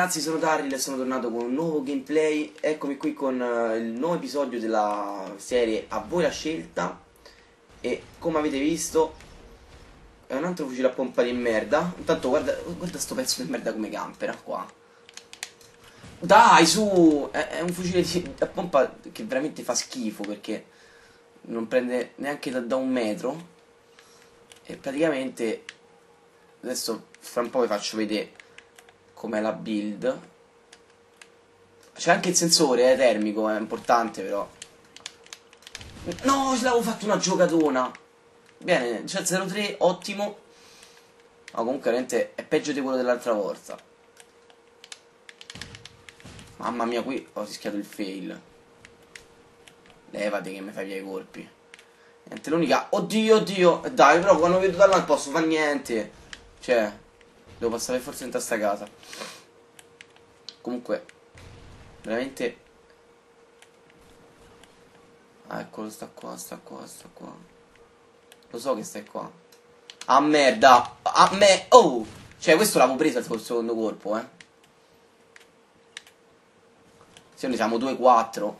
ragazzi, sono Darryl e sono tornato con un nuovo gameplay. Eccomi qui con il nuovo episodio della serie A voi la scelta. E come avete visto è un altro fucile a pompa di merda. Intanto guarda sto pezzo di merda come campera qua. Dai, su! È un fucile a pompa che veramente fa schifo, perché non prende neanche da un metro. E praticamente adesso fra un po' vi faccio vedere com'è la build. C'è anche il sensore termico, è importante però. No, ce l'avevo fatto una giocatona. Bene, c'è 0-3, ottimo. Ma comunque veramente è peggio di quello dell'altra volta. Mamma mia, qui ho rischiato il fail. Levati che mi fai via i colpi. Niente, l'unica... Oddio, oddio. Dai, però quando vedo da là non posso fare niente. Cioè, devo passare forse in sta casa. Comunque veramente... Ah, eccolo, sta qua. Lo so che stai qua. Ah, merda. Ah, oh! Cioè, questo l'avevo preso al secondo colpo, Se noi siamo 2-4.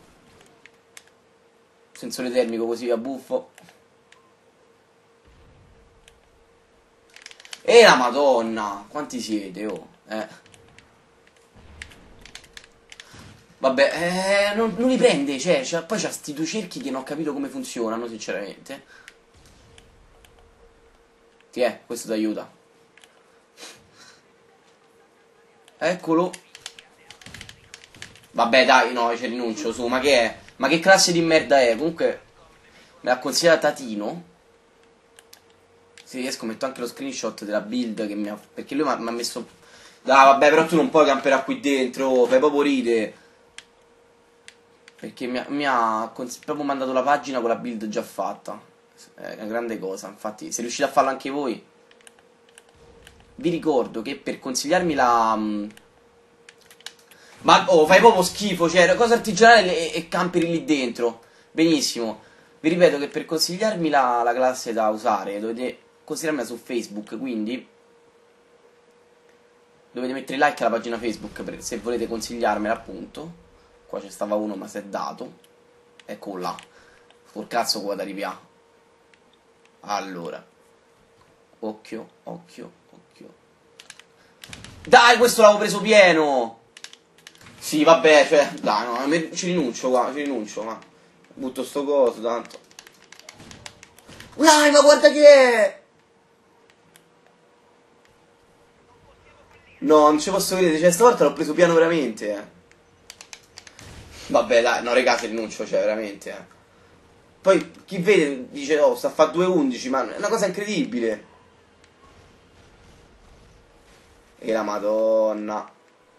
Sensore termico così a buffo. E la madonna! Quanti siete, oh? Vabbè, non li prende, cioè, poi c'ha sti due cerchi che non ho capito come funzionano, sinceramente. Questo ti aiuta. Eccolo. Vabbè, dai, no, ci rinuncio, su, ma che è? Ma che classe di merda è? Comunque, me l'ha consigliata Tatino. Se riesco metto anche lo screenshot della build che mi ha... Perché lui mi ha messo... Dai, vabbè, però tu non puoi camperare qui dentro, fai proprio ride. Perché mi ha proprio mandato la pagina con la build già fatta. È una grande cosa, infatti se riuscite a farlo anche voi. Vi ricordo che per consigliarmi la... Ma oh, fai proprio schifo, cioè cosa artigianale e camperi lì dentro. Benissimo. Vi ripeto che per consigliarmi la classe da usare dovete consigliarmela su Facebook, quindi dovete mettere like alla pagina Facebook se volete consigliarmela, appunto. Qua c'è stava uno ma si è dato. Ecco là. Col cazzo qua da ripià. Allora. Occhio. Dai, questo l'avevo preso pieno. Sì, vabbè, cioè, dai, no, ci rinuncio qua, ma butto sto coso, tanto. Dai, ma guarda che è! No, non ci posso credere, cioè, stavolta l'ho preso piano veramente, Vabbè, dai, no, raga, ci rinuncio, cioè, veramente, Poi, chi vede, dice, oh, sta a fare 2-11, ma è una cosa incredibile. E la madonna.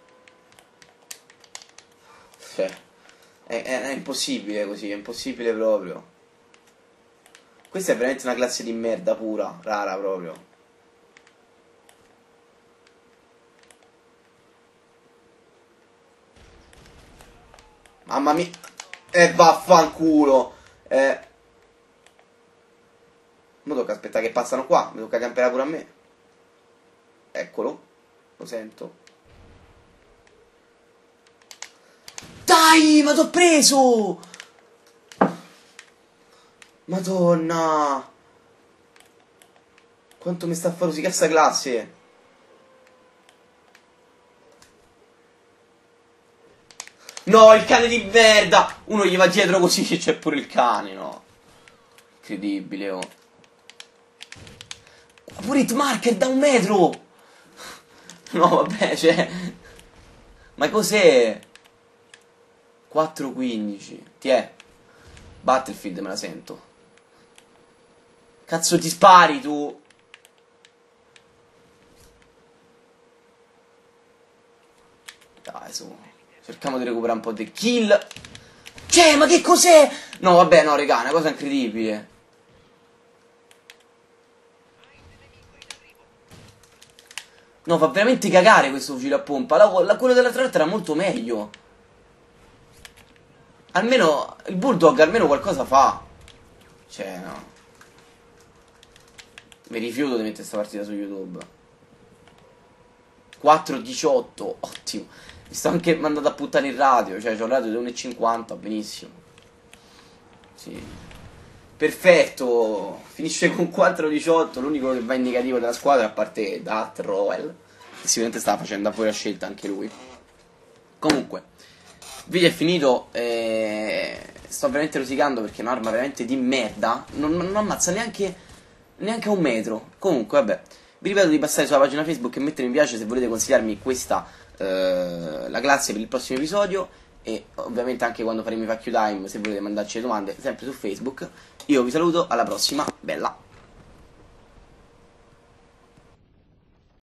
Cioè, è impossibile così, è impossibile proprio. Questa è veramente una classe di merda pura, rara proprio. Mamma mia. E vaffanculo. Mo tocca aspettare che passano qua, mi tocca camperare pure a me. Eccolo, lo sento. Dai, ma t'ho preso! Madonna! Quanto mi sta a fare rosicare sta classe? No, il cane di merda! Uno gli va dietro così e c'è pure il cane, no? Incredibile, oh. Pure Hitmarker da 1 metro! No, vabbè, cioè... Ma cos'è? 4-15. Battlefield me la sento. Cazzo ti spari tu? Dai, su. Cerchiamo di recuperare un po' di kill. Cioè, ma che cos'è? No, vabbè, no, regà, è una cosa incredibile. No, fa veramente cagare questo fucile a pompa. Quello dell'altra volta era molto meglio. Almeno il Bulldog almeno qualcosa fa. Cioè, no. Mi rifiuto di mettere questa partita su YouTube. 4,18, ottimo. Mi sto anche mandando a puttane il radio, cioè c'ho un radio di 1,50, benissimo. Sì. Perfetto, finisce con 4,18, l'unico che va in negativo della squadra, a parte Dart Roel, che sicuramente stava facendo a voi la scelta anche lui. Comunque, il video è finito, sto veramente rosicando perché è un'arma veramente di merda, non ammazza neanche a un metro. Comunque, vabbè, vi ripeto di passare sulla pagina Facebook e mettere mi piace se volete consigliarmi questa, la classe per il prossimo episodio, e ovviamente anche quando faremo i FAQ Time se volete mandarci le domande, sempre su Facebook. Io vi saluto, alla prossima, bella!